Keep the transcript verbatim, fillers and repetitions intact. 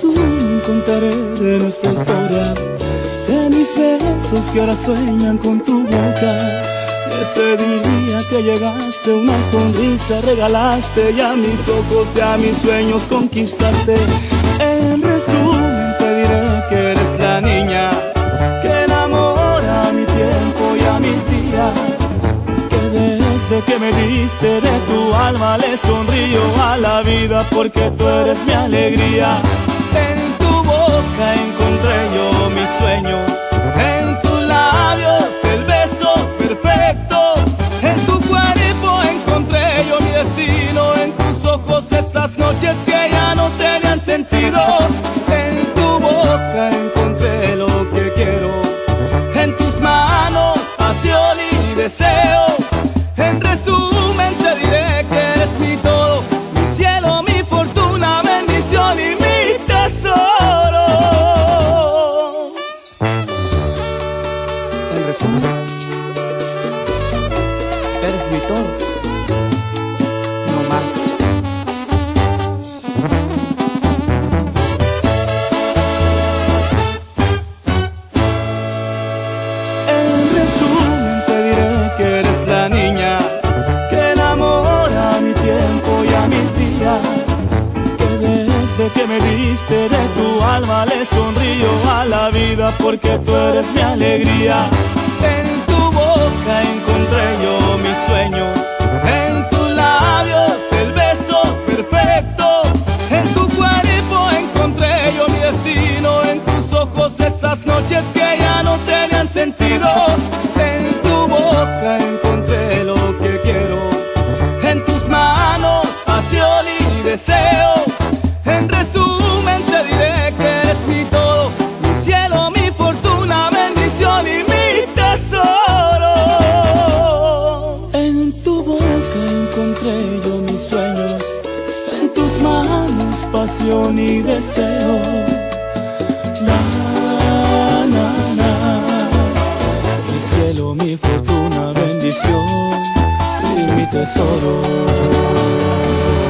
resumen contaré de nuestra historia, de mis besos que ahora sueñan con tu boca. Ese día que llegaste, una sonrisa regalaste, y a mis ojos y a mis sueños conquistaste. En resumen te diré que eres la niña que enamora a mi tiempo y a mis días, que desde que me diste de tu alma le sonrío a la vida, porque tú eres mi alegría. En tu boca encontré yo mis sueños, en tus labios el beso perfecto, en tu cuerpo encontré yo mi destino, en tus ojos esas noches que ya no tenían sentido. En tu boca encontré lo que quiero, en tus manos pasión y deseo. En resumen te diré que eres mi todo, mi cielo, mi fortuna, bendición y mi tesoro. En resumen, eres mi todo, no más. En resumen te diré que eres la niña que enamora a mi tiempo y a mis días, que desde que me diste de tu alma le sonrío a la vida, porque tú eres mi alegría. En tu boca encontré yo mis sueños, en tus labios el beso perfecto, en tu cuerpo encontré yo mi destino, en tus ojos esas noches que ya no tenían sentido. En tu boca encontré lo que quiero, en tus manos pasión y deseo. En resumen te diré que eres mi todo, mi cielo, mi fortuna, bendición y mi tesoro. En tu boca encontré yo mis sueños, en tus manos pasión y deseo. La, la, la, mi cielo, mi fortuna, bendición y mi tesoro.